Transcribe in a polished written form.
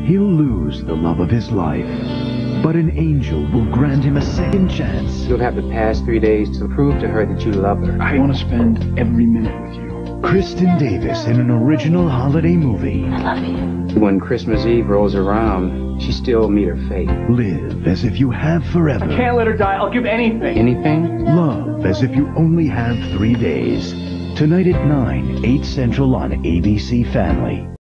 He'll lose the love of his life, but an angel will grant him a second chance. You'll have the past 3 days to prove to her that you love her. I want to spend every minute with you. Kristen Davis in an original holiday movie. I love you. When Christmas Eve rolls around, she still meet her fate. Live as if you have forever. Can't let her die. I'll give anything. Anything? Love as if you only have 3 days. Tonight at 9, 8 Central on ABC Family.